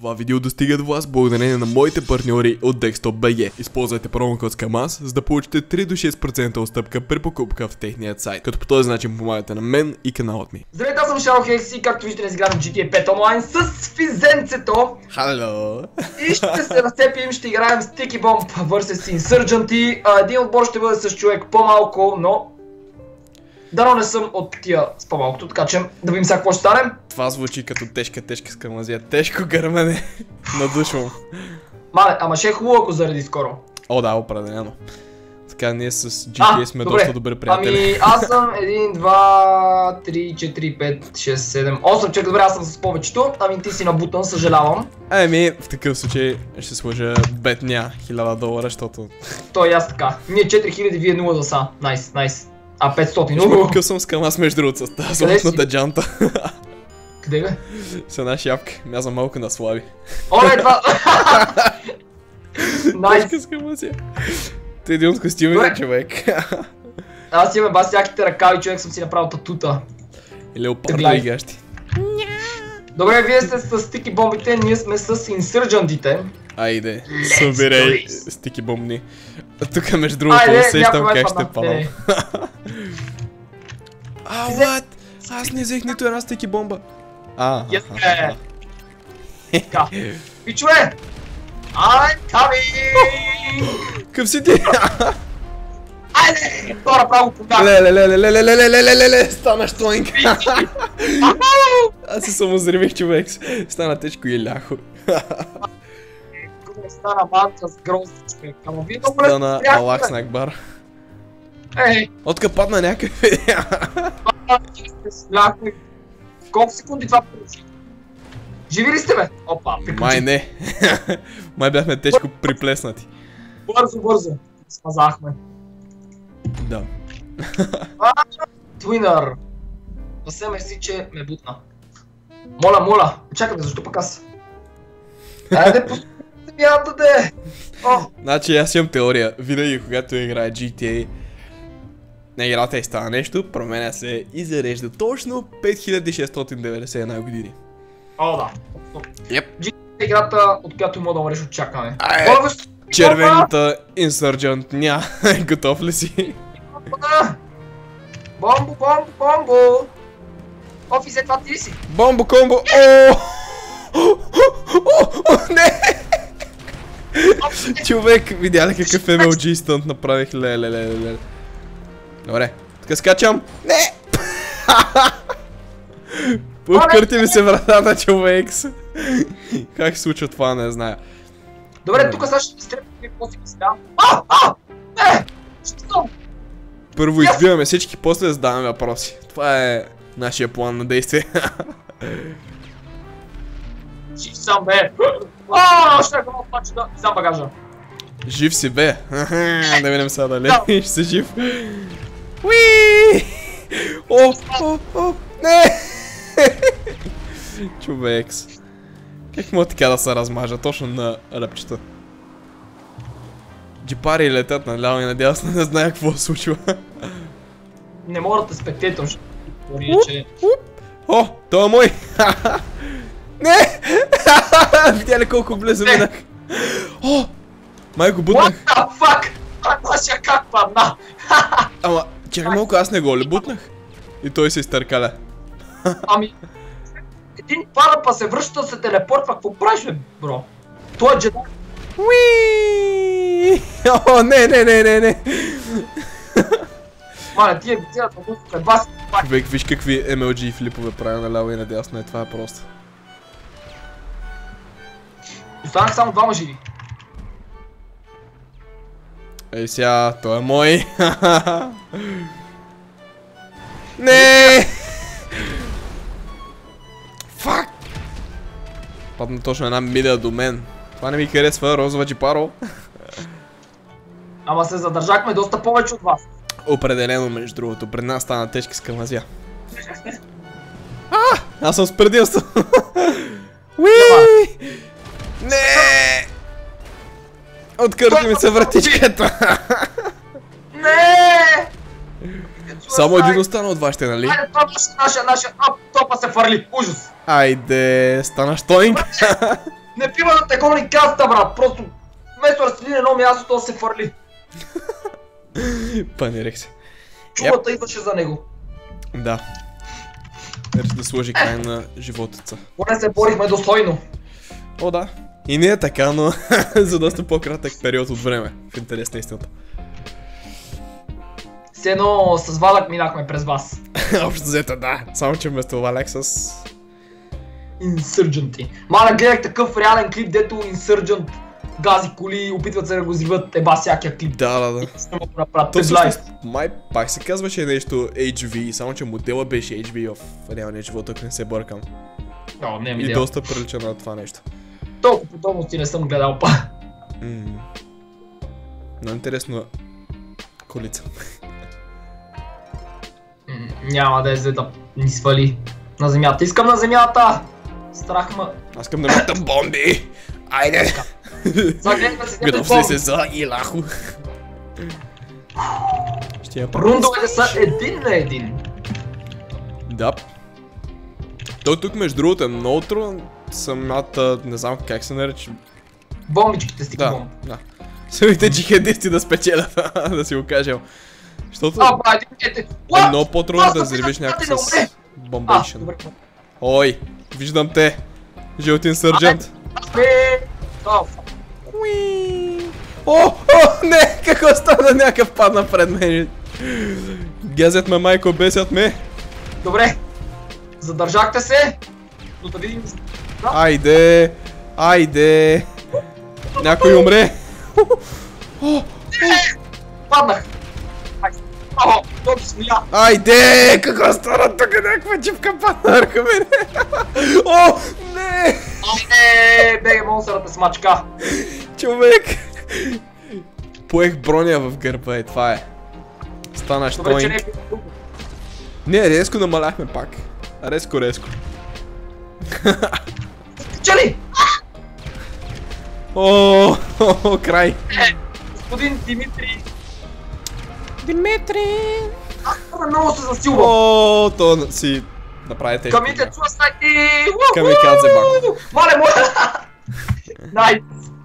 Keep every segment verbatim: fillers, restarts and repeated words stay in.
Това видео достига до вас благодарение на моите партньори от Desktop би джи. Използвайте промокод SCAMAS, за да получите три до шест процента отстъпка при покупка в техният сайт, като по този начин помагате на мен и каналът ми. Здравейте, аз съм Shadowhex и както виждате днес играем джи ти ей пет онлайн с Физенцето. Хало! И ще се разцепим, ще играем Sticky Bomb versus Insurgent. Един отбор ще бъде с човек по-малко, но... Дано не съм от тия с по-малкото, така че да видим сега какво ще стане. Това звучи като тежка, тежка скамазия. Тежко гърмене. Надушвам. Мале, ама ще е хубаво ако заради скоро. О, да, определено. Така, ние с джи ти ей сме доста добри приятели. Ами аз съм един, два, три, четири, пет, шест, седем, осем човек. Добре, аз съм с повечето. Ами ти си набутан, съжалявам. Ами, в такъв случай ще сложа бетня хиляда долара, защото... То и аз така. Ние четири хиляди, вие нула за са. Найс, найс. А петстотин. Какъв съм скамас между другото с тази златната джанта. Къде бе? С една шапка. Мяза малко на Слави. Оле, това... Найс. Ти един от костюмите, човек. Аз имам бас яките ръкави, човек, съм си направил татута. И леопарда и гащи. Добре, вие сте с стики бомбите, ние сме с инсърджантите. Айде, събирай стики бомбни. Тук между другото усещам как ще падам. А, what? Аз не взех нито една стики бомба. А, аха. Така. Пичове! I'm coming! Къв си ти? Айде! Това направо подам! Леле, леле, леле, леле, леле, леле, станаш тоинг! Аз се самозревих, човек. Стана тежко и ляхо. Стана манта с грозд, човек. Ама вие много лесно Стана Аллах Снакбар. Ей! Отка падна някакъв. Колко секунди това получи? Живи ли сте, бе? Опа, приключи. Май не. Май бяхме тежко приплеснати. Бързо, бързо. Смазахме. Да. Твинър. Въсе мерси, че ме бутна. Моля, моля. Чакай, защо пък аз? Айде, пусти ми я даде. Значи аз имам теория. Винаги когато играе джи ти ей, на играта и става нещо, променя се и зарежда точно пет хиляди шестстотин деветдесет и една години. О, да. Yep. джи ти ей е играта, от която мога да умреш от чакане. Червената Insurgent, ня. Готов ли си? Бомбо, бомбо, бомбо! Офисе, това ти ли си? Бомбо, комбо! О! Не! Човек, видя ли какъв ем ел джи стънт направих? Леле, леле, леле. Добре, така скачам. Не! Покърти ми се вратата, човек. Как се случва това, не зная. Добре, тук сега ще стрепим и после ги сега. А, а! Не! Що? Първо избиваме всички, после задаваме въпроси. Това е нашия план на действие. Жив съм, бе! Ааа, ще го опача да изам багажа. Жив си, бе! Да видим сега дали ще си жив. Уиииii! О, о, о, не! Човекс. Как мога така да се размажа точно на ръбчета? Джипари летят наляво и надясно, не знае какво се случва. Не мога да те спектейтвам, ще говори, че... О, той е мой! Не! Видя ли колко близо минах? О! Май го бутнах! What the fuck? Аз я как падна? Ама, чакай малко, аз не го ли бутнах? И той се изтъркаля. Ами... Един пара па се връща, се телепортва, какво правиш, бе, бро? Той е джедай. Уиииii! О, не, не, не, не, не! Маля, тия ги цялата музика, бас... Човек, виж какви ем ел джи флипове правя наляво и надясно, е това е просто. Останах само двама живи. Ей сега, той е мой! Не! Фак! Падна точно една миля до мен. Това не ми харесва, розова джипаро. Ама се задържахме доста повече от вас. Определено, между другото, пред нас стана тежка скамазия. А! Аз съм с предимство! Уиииii! Не! Откърти ми се вратичката! Не! Само един остана от вашите, нали? Айде, това беше наша, наша, а, топа се фърли, ужас! Айде, станаш тоинг! Не бива да те гони каста, брат, просто вместо да седи на едно място, то се фърли. Панирах се. Чумата идваше за него. Да. Ето да сложи край на животеца. Поне се борихме достойно. О, да. И не е така, но за доста по-кратък период от време, в интерес на истината. Все едно с Валяк минахме през вас. Общо взето, да. Само че вместо Валяк с... Инсърдженти. Мана, гледах такъв реален клип, дето Инсърджент гази коли, опитват се да го взриват, еба всякия клип. Да, да, да. То всъщност, май пак се казваше нещо Ейч Ви, само че модела беше Ейч Ви в реалния живот, ако не се бъркам. О, не ми И дел. доста прилича на това нещо. Толкова подробности не съм гледал па. Ммм. Много интересно колица. М, Няма да е за да ни свали на земята. Искам на земята! Страх ма... Аз искам да метам бомби! Айде! Загледаме се Готов ли се за Илахо? Ще я правя. Рундовете са един на един. Да. То тук между другото е много трудно. Самата, не знам как се нарича. Бомбичките стики Да, бомб. да. Самите джихадисти да спечелят, да си го кажем. Защото А, ба, един е много по-трудно да взривиш някой с бомбейшн. Ой, виждам те. Жълтин сърджент. О, о, не, какво стана, някакъв падна пред мен. Газят ме, майко, бесят ме. Добре, задържахте се, но да видим... Айде, айде. Някой умре. Паднах. О, топ смия. Айде, какво стана тук, някаква джипка падна върху мене. О, не. Айде, беге монстърът е смачка. Човек. Поех броня в гърба, е, това е. Стана Добре, че не штойнк. е било. Не, резко намаляхме пак. Резко, резко. Чели! О, о, край. Е, господин Димитри. Димитри. Аз много се засилвам. О, то си направи тежко. Камите суасайти! Камикадзе бако. Мале, моля! Найс!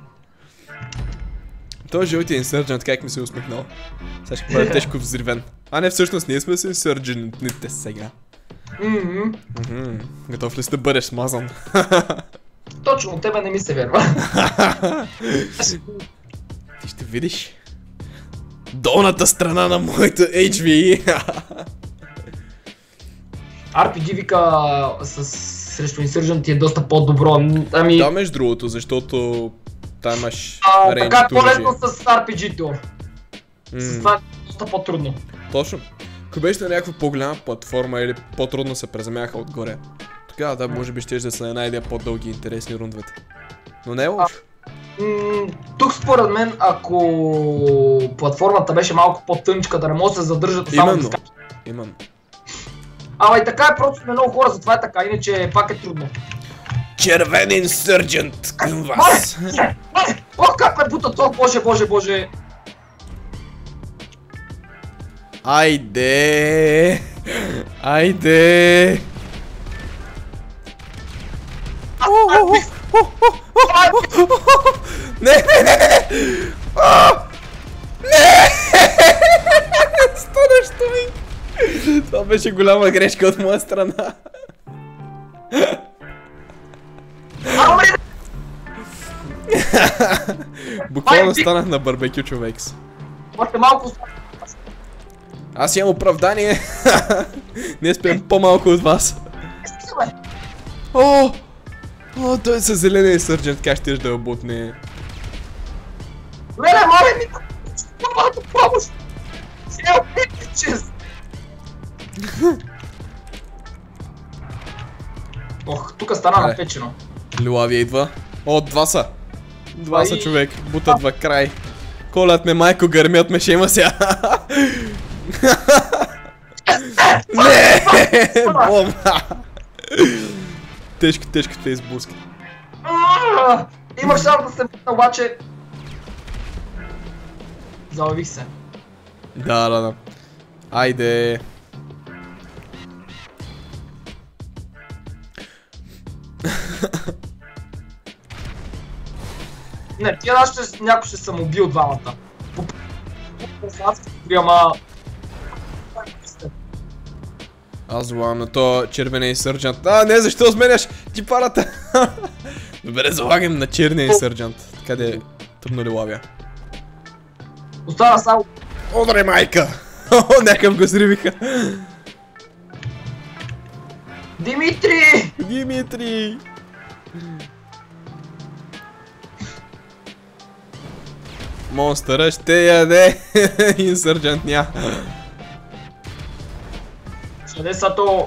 Той жълтия инсърджент, как ми се усмихнал. Сега ще бъде тежко взривен. А не, всъщност ние сме с инсърджентите сега. Ммм. Мгм. Готов ли си да бъдеш смазан? Точно от тебе не ми се вярва. Ти ще видиш долната страна на моето Ейч Ви. Ар Пи Джи вика с... срещу Insurgent е доста по-добро. Ами... Да, между другото, защото там имаш а, така е рейнджд по-лесно оръжие. с Ар Пи Джи-то. С М, това е доста по-трудно. Точно. Ако беше на някаква по-голяма платформа или по-трудно се преземяха отгоре, тогава да, може би ще да са една идея по-дълги и интересни рундовете. Но не е лошо. М, тук според мен, ако платформата беше малко по-тънчка, да не може да се задържат само да Именно. скачат. Именно. Ама и така е, просто сме много хора, затова е така, иначе пак е трудно. Червен инсърджент към Мале! вас. Мале! О, как ме бута то, боже, боже, боже! Айде! Айде! Не, не, не, не, не! А! Не! Станаш той! Това беше голяма грешка от моя страна. Буквално станах на барбекю, човекс. Още малко... Аз имам оправдание. Не спям по-малко от вас. О! О, той е със зеления сърджент, как ще да я бутне? Леле, моля ми! Малко помощ! Сел, пичес! Ох, тук стана Аре. напечено. Люавия идва. О, два са. Два са, Ай. човек. Бутат в край. Колят ме, майко, гърмят ме, ще има сега. Не! Бомба! Тежко, тежко те изблъска. Ааа! Имаш шанс да се мисля, обаче... Залавих се. Да, да, да. Айде. Не, тия наши ще, някой ще съм убил двамата. По ама... Аз залагам на то червения сърджант. А, не, защо сменяш ти парата? Добре, залагам на черния сърджант. Къде тъмно ли лавя? Остана само... Одре, майка! О, някакъв го сривиха. Димитри! Димитри! Монстъра ще яде инсърджант ня. Къде са то...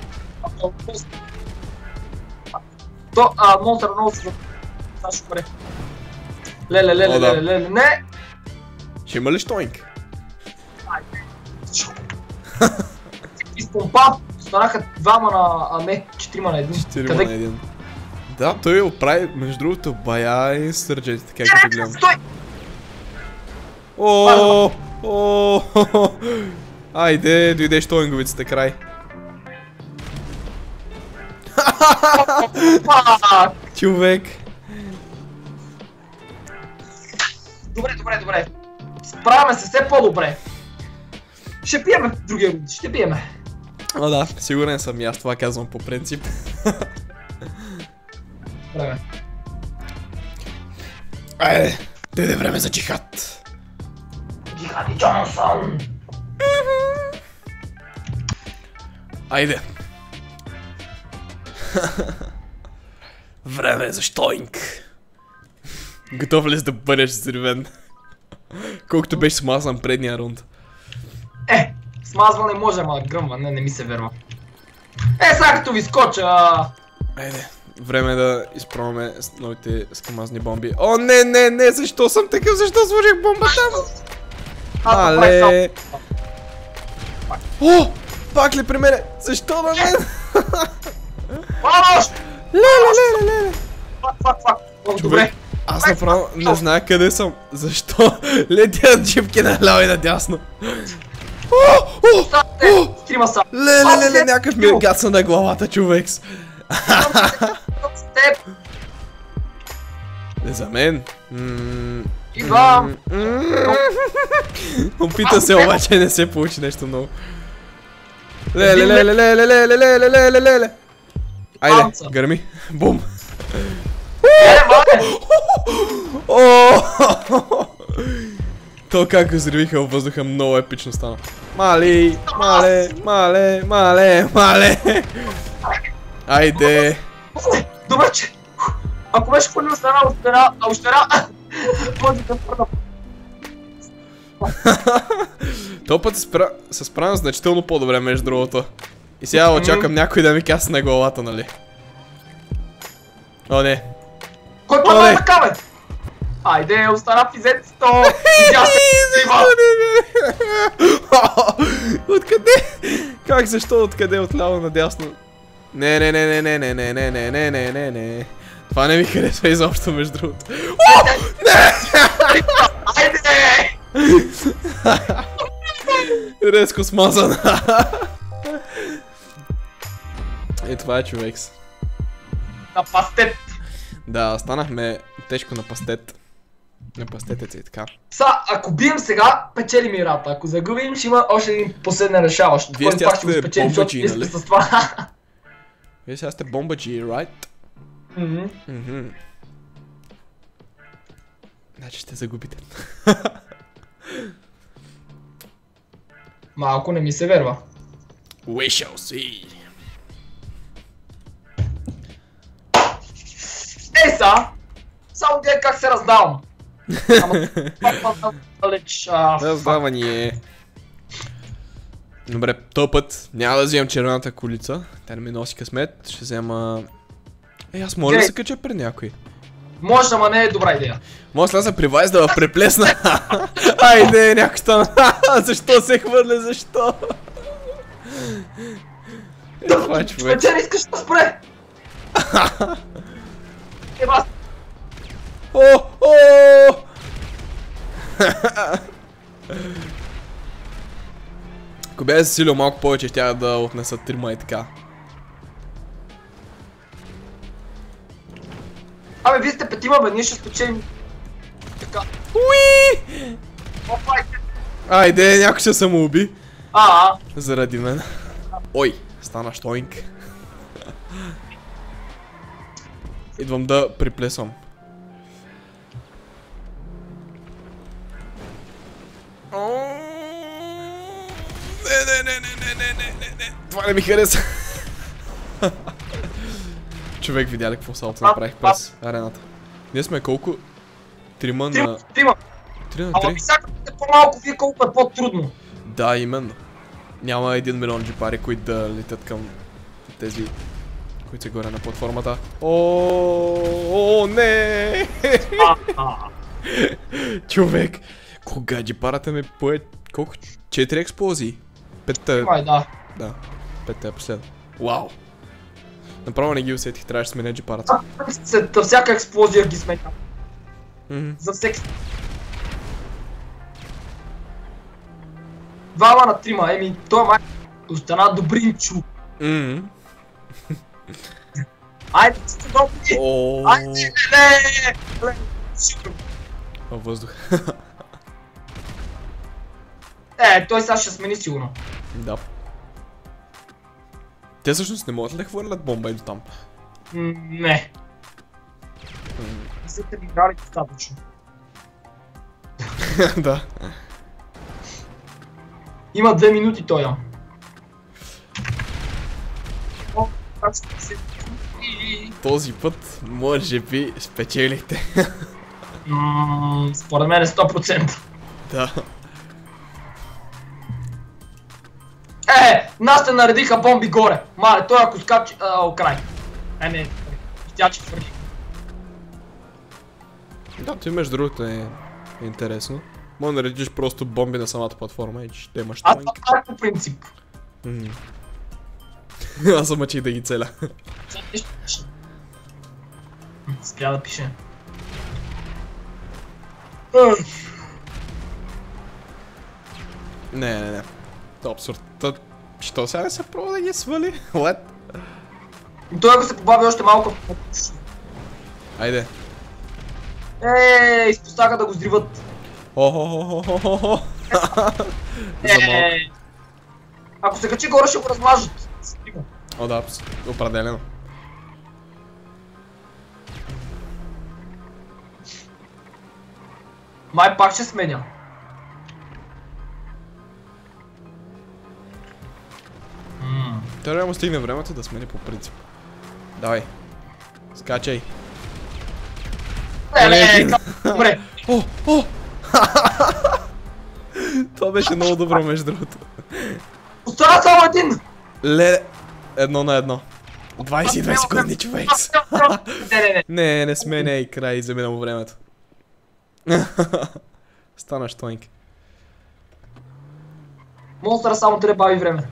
То, а, монстър много се... Сашо паре. Леле, леле, леле, леле, не! Ще има ли штойнк? Изпомпа! Останаха двама на... а не, четирима на един. Четирима на един. Да, той оправи, между другото, бая инсърджанти, така като гледам. Стой! О, о, айде, дойде штойнговицата край. Човек. Добре, добре, добре. Справяме се все по-добре. Ще пиеме в другия рунд, ще пиеме. О да, сигурен съм и аз това казвам по принцип. Време. Айде, дойде време за джихад. Джихади Джонсон. Айде. Време е за штойнк. Готов ли си да бъдеш взривен? Колкото беше смазан предния рунд. Е, смазване може, ама гръмва, не, не ми се верва. Е, сега като ви скоча... Айде, време е да изпробваме с новите скамазни бомби. О, не, не, не, защо съм такъв, защо сложих бомба там? Але... О, пак ли при мене? Защо на мен? Валош! Леле, леле, леле. Фак, фак, фак. О, добре. Аз направо не зная къде съм. Защо летят джипки наляво и надясно? О, о, о! Стрима са. Леле, леле, някакъв ми е гацна на главата, човекс. Степ. Не за мен. Идвам. Опита се, обаче не се получи нещо много. Леле, леле, леле, леле, леле, леле, леле. Айде, гърми. Бум. Е, ваде. То как го взривиха във въздуха, много епично стана. Мале, мале, мале, мале, мале. Айде. Добре, че... Ако беше хвърлил страна от стена, а ощера... Може да пърна. То път се справям значително по-добре, между другото. И сега очаквам някой да ми касне на главата, нали? О, не. Кой път е така, бе? Айде, остана физецето! Изясне стрива! Откъде? Как, защо, откъде, отляво надясно? Не, не, не, не, не, не, не, не, не, не, не, не, не. Това не ми харесва изобщо, между другото. О, не! Айде! Резко смазан. И това е, човекс. На пастет. Да, станахме тежко на пастет. На пастетеца и така. Са, ако бием сега, печелим играта. Ако загубим, ще има още един последен решаващ. Вие който пак ще го сте спечелим, защото бомбаджи, вие сте нали? с това. Вие сега сте бомбаджи, right? Мгм. Мгм. Значи ще загубите. Малко не ми се верва. We shall see. Е, са! Само гледай как се раздавам. Ама, пак далеч. Раздаване. Добре, този път няма да вземам червената колица. Тя не ми носи късмет. Ще взема... Е, аз мога да се кача пред някой. Може, ама не е добра идея. Може да сляза при вас да преплесна. Айде, някой стана. Защо се хвърля, защо? Е, това е човек. Вече не искаш да спре! Е, бас! О, о! Ако бях засилил малко повече, щях да отнеса трима и така. Абе, вие сте петима, бе, ние ще спечелим. така. Уи! Опа, Айде, някой ще самоуби. а, а. Заради мен. Ой, стана штоинг. Идвам да приплесвам. Не, не, не, не, не, не, не, не, не. Това не ми хареса. Човек, видя ли какво салто направих през арената? Ние сме колко? Трима на... Трима. Три на Ама три? ви сакате по-малко, вие колко е по-трудно. Да, именно. Няма един милион джипари, които да летят към тези, които са горе на платформата. О, не! Човек, кога джипарата ми пое... Колко? Четири експлозии? Петта... Май, да. Да, петта е последна. Вау! Направо не ги усетих, трябваше да сменя джипарата. След всяка експлозия ги сметна. За всеки... Двама на трима, еми, той май остана добринчо. Ммм. Айде, сте добри! Ооо. Айде, ле, ле, супер. Във въздух. Е, той сега ще смени сигурно. Да. Те всъщност не могат ли да хвърлят бомба и до там? М, Не. Не са те играли достатъчно. Да. Има две минути той. О, как ще се... Този път, може би, спечелихте. Ммм, според мен е сто процента. Да. Е, нас те наредиха бомби горе. Мале, той ако скачи... О, край. Е, не, тя че твърди. Да, ти между другото е интересно. Може да наредиш просто бомби на самата платформа и ще имаш Аз танк. това е по принцип. Аз съм мъчих да ги целя. Спря да пише. Не, не, не. Това е абсурд. Та... Що сега не се пробва да ги свали? What? Той ако се побави още малко... Айде. Еее, изпостаха да го сдриват. О-хо-хо-хо-хо-хо. За малко. Еее. Ако се качи горе ще го размажат. О, да, определено. Май пак ще сменя. Трябва да му стигне времето да смени по принцип. Давай. Скачай. Не, не, не, добре. О, о! Това беше много добро между другото. Остана само един! Ле, едно на едно. двайсет и две секунди, човек. Не, не, не. Не, не сменяй край, замина му времето. Стана штойнк. Монстъра само трябва бави време.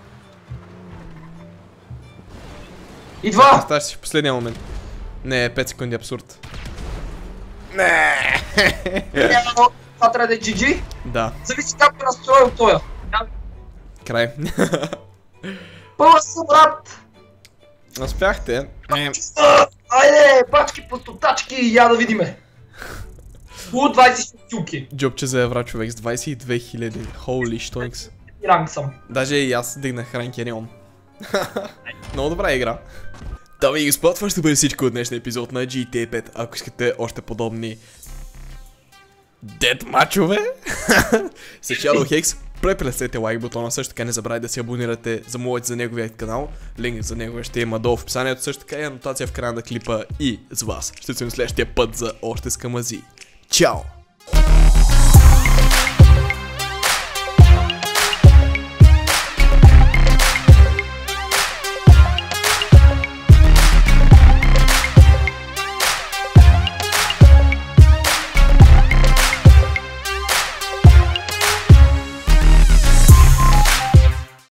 Идва! Оставаш си в последния момент. Не, пет секунди абсурд. Не. Това трябва да е джи джи. Да, Зависи как е настроил тоя. край. Бързо, брат! Успяхте. Айде, пачки, пустотачки, я да видиме. От двайсет и шест кюлки. Джобче за евра, човек, с двайсет и две хиляди. Holy штойнкс. И ранг съм. Даже и аз дигнах ранкерион. Много добра игра. Дами и господа, това ще бъде всичко от днешния епизод на джи ти ей пет. Ако искате още подобни дед мачове с Shadow Hex, преплесете лайк бутона, също така не забравяйте да се абонирате за моят за неговия канал. Линк за него ще има долу в описанието, също така и анотация в края на клипа и с вас. Ще се видим следващия път за още скамази. Чао!